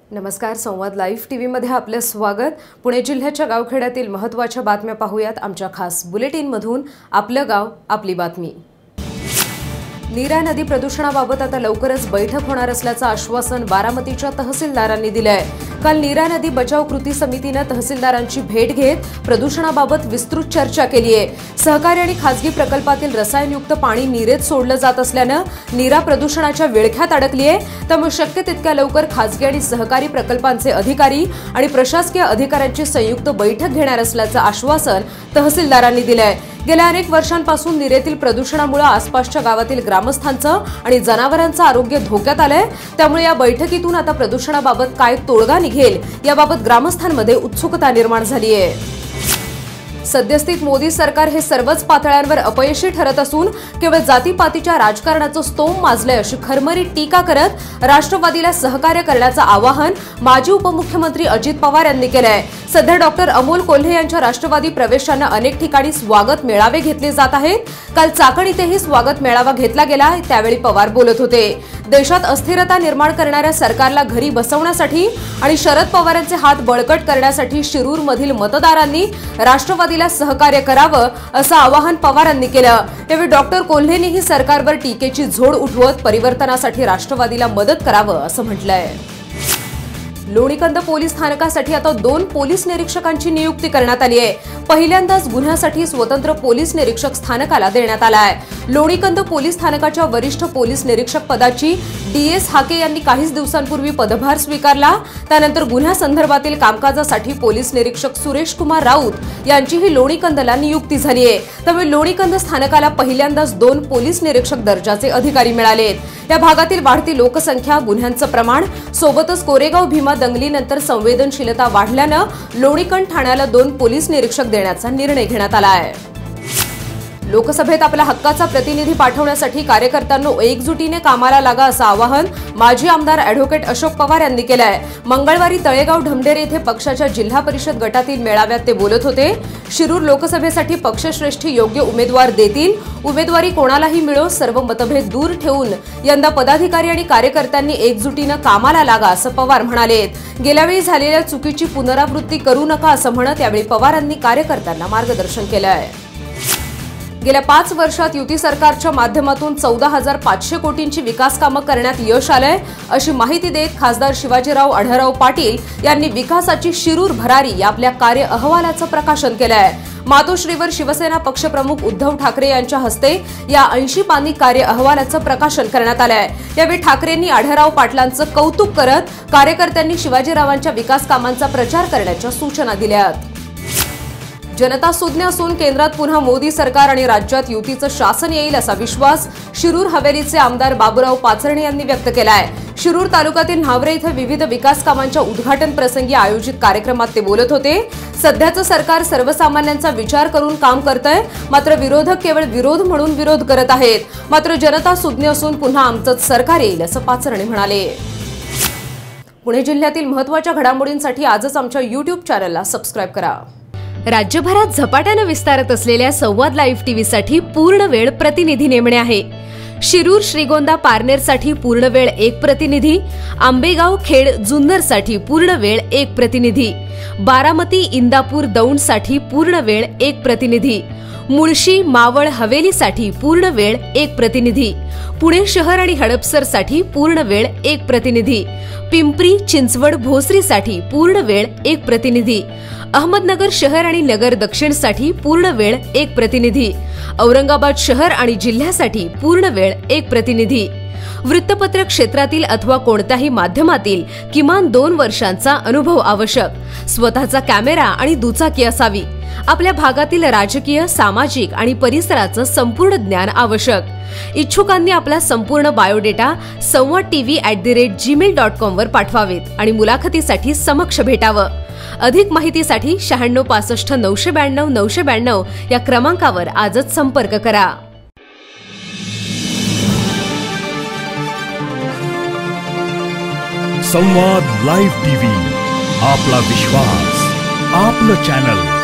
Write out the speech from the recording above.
नमस्कार, संवाद लाईव्ह टीव्हीमध्ये आपले स्वागत। पुणे जिल्ह्याच्या गावखेड्यातील महत्त्वाच्या बातम्या पाहूयात आमच्या खास बुलेटिनमधून। आपलं गाव आपली बातमी। नीरा नदी प्रदूषणाबाबत आता लवकरच बैठक होणार असल्याचं आश्वासन बारामतीच्या तहसीलदारांनी दिले आहे। काल नीरा नदी बचाव कृती समितीने तहसीलदारांची भेट घेत प्रदूषणाबाबत विस्तृत चर्चा केली आहे। सहकारी आणि खासगी प्रकल्पातील रसायनयुक्त पाणी नीरेत सोडलं जात असल्याने नीरा प्रदूषणाच्या विळख्यात अडकली आहे। त्यामुळे शक्य तितक्या लवकर खासगी आणि सहकारी प्रकल्पांचे अधिकारी आणि प्रशासकीय अधिकाऱ्यांची संयुक्त बैठक घेणार असल्याचं आश्वासन तहसीलदारांनी दिले आहे। गेल्या अनेक वर्षांपासून नीरेतील प्रदूषणामुळे आसपासच्या गावातील ग्रामस्थांचं आणि जनावरांचं आरोग्य धोक्यात आलंय। त्यामुळे या बैठकीतून आता प्रदूषणाबाबत काय तोडगा निघेल याबाबत ग्रामस्थांमध्ये उत्सुकता निर्माण झाली आहे। सद्यस्थित मोदी सरकार हे सर्वच पातळ्यांवर अपयशी ठरत असून केवळ जातीपातीच्या राजकारणाचं स्तोम माजलंय अशी खरमरी टीका करत राष्ट्रवादीला सहकार्य करण्याचं आवाहन माजी उपमुख्यमंत्री अजित पवार यांनी केलंय। सध्या डॉक्टर अमोल कोल्हे यांच्या राष्ट्रवादी प्रवेशाने अनेक ठिकाणी स्वागत मेळावे घेतले जात आहेत। काल चाकण इथेही स्वागत मेळावा घेतला गेला, त्यावेळी पवार बोलत होते। देशात अस्थिरता निर्माण करणाऱ्या सरकारला घरी बसवण्यासाठी आणि शरद पवारांचे हात बळकट करण्यासाठी शिरूरमधील मतदारांनी राष्ट्रवादीला सहकार्य करावं असं आवाहन पवारांनी केलं। यावेळी डॉक्टर कोल्हेंनीही सरकारवर टीकेची झोड उठवत परिवर्तनासाठी राष्ट्रवादीला मदत करावं असं म्हटलंय। लोणीकंद पोलीस स्थानकासाठी आता 2 पोलीस निरीक्षकांची नियुक्ती करण्यात आली आहे। पहिल्यांदाच गुन्ह्यासाठी स्वतंत्र पोलीस निरीक्षक स्थानकाला देण्यात आला आहे। लोणीकंद पोलीस स्थानकाच्या वरिष्ठ पोलीस निरीक्षक पदाची DS हाके यांनी काहीच दिवसांपूर्वी पदभार स्वीकारला। त्यानंतर गुन्ह्यासंदर्भातील कामकाजासाठी पोलीस निरीक्षक सुरेश कुमार राऊत यांचीही लोणीकंदला नियुक्ती झाली आहे। त्यामुळे लोणीकंद स्थानकाला पहिल्यांदाच 2 पोलीस निरीक्षक दर्जाचे अधिकारी मिळाले आहेत। या भागातील वाढती लोकसंख्या, गुन्ह्यांचं प्रमाण सोबतच कोरेगाव भीमा दंगलीनंतर संवेदनशीलता वाढल्याने लोणीकंद ठाण्याला 2 पोलीस निरीक्षक देण्याचा निर्णय घेण्यात आला आहे। लोकसभेत आपल्या हक्काचा प्रतिनिधी पाठवण्यासाठी कार्यकर्त्यांना एकजुटीने कामाला लागा असं आवाहन माजी आमदार ॲडव्होकेट अशोक पवार यांनी केलं आहे। मंगळवारी तळेगाव ढमढेरे येथे पक्षाच्या जिल्हा परिषद गटातील मेळाव्यात ते बोलत होते। शिरूर लोकसभेसाठी पक्षश्रेष्ठी योग्य उमेदवार देतील, उमेदवारी कोणालाही मिळो, सर्व मतभेद दूर ठेवून यंदा पदाधिकारी आणि कार्यकर्त्यांनी एकजुटीने कामाला लागा असं पवार म्हणाले। गेल्या वेळी झालेल्या चुकीची पुनरावृत्ती करू नका असं म्हणत यावेळी पवारांनी कार्यकर्त्यांना मार्गदर्शन केलं आहे। गेल्या 5 वर्षात युती सरकारच्या माध्यमातून 14,500 कोटींची विकास कामं करण्यात यश आलंय अशी माहिती देत खासदार शिवाजीराव आढळराव पाटील यांनी विकासाची शिरूर भरारी या आपल्या कार्य अहवालाचं प्रकाशन केलं आहे। मातोश्रीवर शिवसेना पक्षप्रमुख उद्धव ठाकरे यांच्या हस्ते या 80 पानी कार्य अहवालाचं प्रकाशन करण्यात आलं आहे। यावेळी ठाकरेंनी आढळराव पाटलांचं कौतुक करत कार्यकर्त्यांनी शिवाजीरावांच्या विकास कामांचा प्रचार करण्याच्या सूचना दिल्या। जनता सुज्ञ असून केंद्रात पुन्हा मोदी सरकार आणि राज्यात युतीचं शासन येईल असा विश्वास शिरूर हवेलीचे आमदार बाबूराव पाचरणे यांनी व्यक्त केला आहे। शिरूर तालुक्यातील न्हावरे इथं विविध विकास कामांच्या उद्घाटन प्रसंगी आयोजित कार्यक्रमात ते बोलत होते। सध्याचं सरकार सर्वसामान्यांचा विचार करून काम करतंय, मात्र विरोधक केवळ विरोध म्हणून विरोध करत आहेत। मात्र जनता सुज्ञ असून पुन्हा आमचंच सरकार येईल असं पाचरणे म्हणाले। पुणे जिल्ह्यातील महत्त्वाच्या घडामोडींसाठी आजच आमच्या YouTube चॅनलला सबस्क्राइब करा। राज्यभरात झपाट्याने विस्तारत असलेल्या संवाद लाईव्ह टीव्हीसाठी पूर्ण वेळ प्रतिनिधी नेमणे आहे। शिरूर श्रीगोंदा पारनेरसाठी पूर्ण वेळ 1 प्रतिनिधी, आंबेगाव खेड जुन्नरसाठी पूर्ण वेळ 1 प्रतिनिधी, बारामती इंदापूर दौंडसाठी पूर्ण वेळ 1 प्रतिनिधी, मुळशी मावळ हवेलीसाठी पूर्ण वेळ 1 प्रतिनिधी, पुणे शहर आणि हडपसरसाठी पूर्ण वेळ 1 प्रतिनिधी, पिंपरी चिंचवड भोसरीसाठी पूर्ण वेळ 1 प्रतिनिधी, अहमदनगर शहर आणि नगर दक्षिणसाठी पूर्ण वेळ 1 प्रतिनिधी, औरंगाबाद शहर आणि जिल्ह्यासाठी पूर्ण वेळ 1 प्रतिनिधी, वृत्तपत्र क्षेत्रातील अथवा कोणत्याही माध्यमातील किमान 2 वर्षांचा अनुभव आवश्यक, स्वतःचा कॅमेरा आणि दुचाकी असावी, आपल्या भागातील राजकीय, सामाजिक आणि परिसराचं संपूर्ण ज्ञान आवश्यक। इच्छुकांनी आपला संपूर्ण बायोडेटा संवादtv@gmail.com वर पाठवावेत आणि मुलाखतीसाठी समक्ष भेटावं। अधिक माहितीसाठी 96 65 992 992 या क्रमांकावर आजच संपर्क करा। संवाद लाईव्ह टीव्ही, आपला विश्वास, आपलं चॅनल।